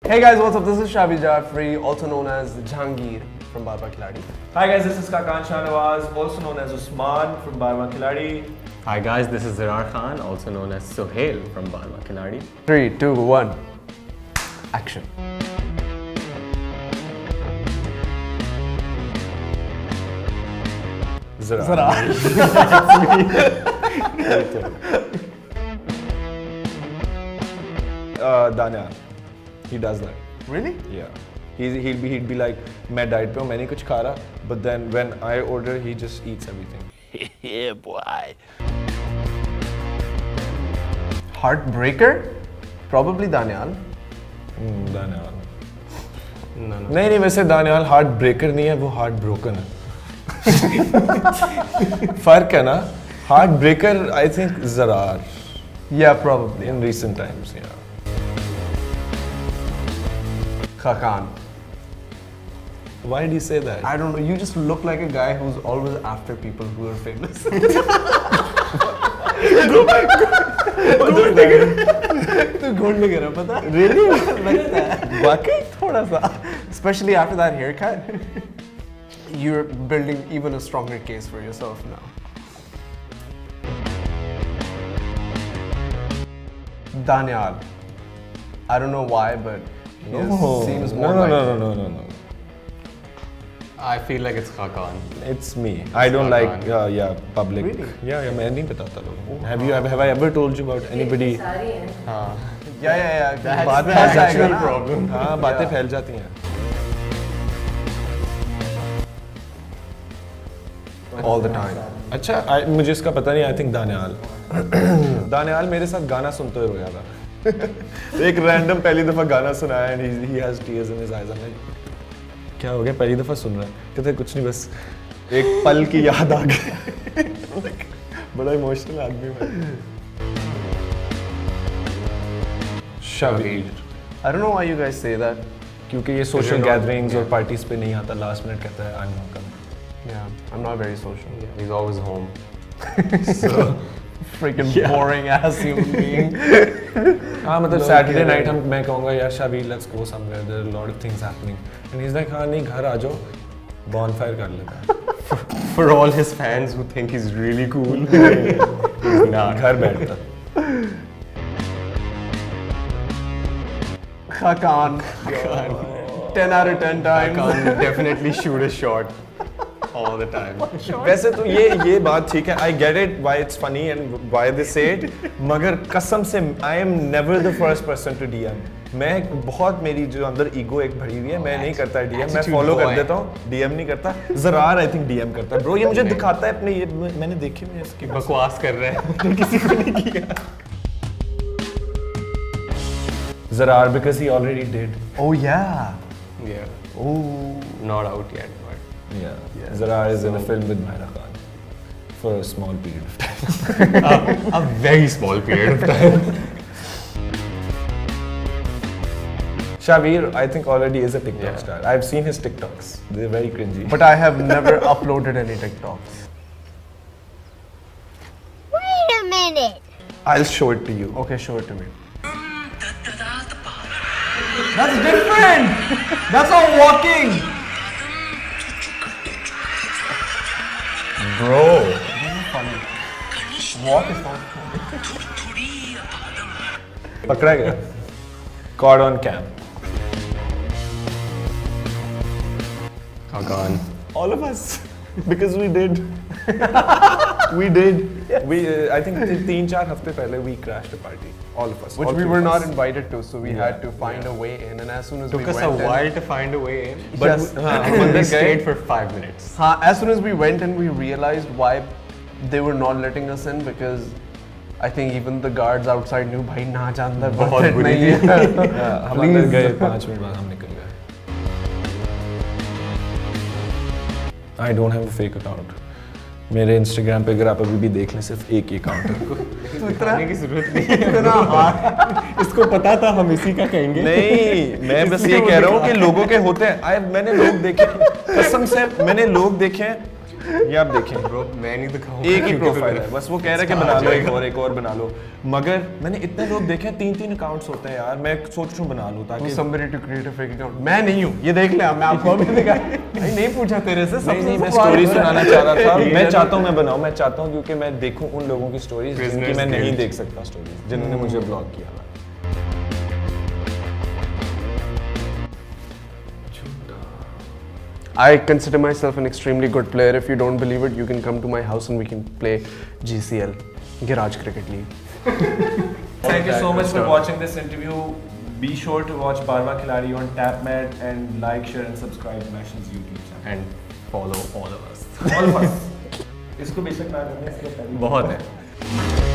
Hey guys, what's up? This is Shabi Jafri, also known as Jahangir from Baar Baar Khiladi. Hi guys, this is Kakan Shahnawaz, also known as Usman from Baar Baar Khiladi. Hi guys, this is Zirar Khan, also known as Sohail from Baar Baar Khiladi. 3, 2, 1, action. Zirar. Danya, he does that. Really? Yeah. He'd be like, मैं diet पे हूँ, मैं नहीं कुछ खा रहा, but then when I order, he just eats everything. Yeah, boy. Heartbreaker? Probably Danial. Daniyal. No. नहीं वैसे दानियाल हार्ट ब्रेकर नहीं है, वो हार्ट ब्रोकन है. फर्क है ना. Heart breaker I think Zarar. Yeah, probably. In recent times, yeah. Kakan. Why did he say that? I don't know, you just look like a guy who's always after people who are famous. तू gold में गिरा पता? Really? लगता है. वाकई? थोड़ा सा. Especially after that haircut, you're building even a stronger case for yourself now. Danial. I don't know why, but he seems more like No. I feel like it's Kakan. It's me. I don't like public. Really? Yeah, मैं नहीं बताता लोगों. Have I ever told you about anybody? Yeah. बातें That's फैल जाती actually हैं. problem. हाँ, बातें फैल जाती हैं. All the time. अच्छा, मुझे इसका पता नहीं. I think Daniyal. दानियाल मेरे साथ गाना सुनते हुए रोया था. एक रैंडम पहली दफा गाना सुनाया and he has tears in his eyes. I'm like, क्या हो गया? पहली दफा सुन रहा है. कहते कुछ नहीं, बस एक पल की याद आ गई. बड़ा इमोशनल आदमी है. Shabir. I don't know why you guys say that. क्योंकि ये सोशल गैदरिंग्स और पार्टीज पे नहीं आता. लास्ट मिनट कहता है I'm not coming. Yeah, I'm not very social. He's always home. So freaking boring ass human being. हाँ मतलब सैटरडे नाइट मैं कहूँगा यार Shabbir let's go somewhere there are lot of things happening and he is like हाँ नहीं घर आ जाओ bonfire कर लेते हैं. For all his fans who think he's really cool, he's not. घर बैठता. Kakan. 10 out of 10 times. Kakan definitely shoot a shot all the time. वैसे तो ये बात ठीक है. I get it why it's funny and why they say it. मगर कसम से I am never the first person to DM. मैं बहुत मेरी जो अंदर ईगो एक भरी हुई है. मैं नहीं करता DM. मैं फॉलो कर देता हूँ. DM नहीं करता. ज़रार I think DM करता है. Bro ये मुझे दिखाता है अपने ये मैंने देखे हुए इसकी बकवास कर रहे हैं. किसी को नहीं किया. Zarar because he already did. Oh yeah. Yeah. Oh. Not out yet, but Yeah. Zarar is in a film with Mahira Khan for a small period of time. a very small period of time. Shabir, I think already is a TikTok star. I've seen his TikToks. They're very cringy. But I have never uploaded any TikToks. Wait a minute. I'll show it to you. Okay, show it to me. That's different! That's not walking! Bro. Funny. Walk is not funny. पकड़ा गया. Caught on cam. Kakan. All of us. Because we did. We did. We I think 3-4 हफ्ते पहले we crashed a party. All of us. Which all we three were of not us. invited to, so we had to find a way in. And as soon as Took we us went a while to find a way in. But Yes. हाँ, And मंदिर we stayed गए. for 5 minutes. as soon as we went in, we realized why they were not letting us in, because I think even the guards outside knew, bhai na janda बहुत बुरी nahi थी. hai. हम अंदर गए 5 minute बाद हम निकल गए. I don't have a fake account. मेरे Instagram पे अगर आप अभी भी देख लें सिर्फ एक ही अकाउंट है. दिखाने की जरूरत नहीं है. इतना हार्ड. इसको पता था हम इसी का कहेंगे. नहीं मैं बस ये कह रहा हूँ कि लोगों के होते हैं. मैंने लोग देखे कसम से मैंने लोग देखे हैं ये आप देखें ब्रो मैं नहीं दिखाऊंगा। एक ही प्रोफाइल है, बस वो कह रहा है कि बना लो एक और बना लो, मगर मैंने इतने लोग देखे हैं 3-3 अकाउंट्स होते हैं यार, मैं सोच रहा हूँ बना लूँ ताकि somebody to create a fake account. मैं नहीं हूँ, ये देख ले, मैं आपको अभी दिखा नहीं पूछा तेरे से। नहीं मैं स्टोरी सुनाना चाह रहा था, मैं चाहता हूँ मैं बनाऊँ, मैं चाहता हूँ क्योंकि मैं देखूँ उन लोगों की स्टोरीज जिनकी मैं नहीं देख सकता स्टोरीज, जिन्होंने मुझे ब्लॉक किया था। I consider myself an extremely good player. If you don't believe it, you can come to my house and we can play GCL, Garage Cricket League. Thank you so much for watching this interview. Be sure to watch Barwa Khiladi on TapMed and like, share and subscribe to National's YouTube channel. And follow all of us. All of us. इसको बेशक ना करने इसके पहले बहुत है।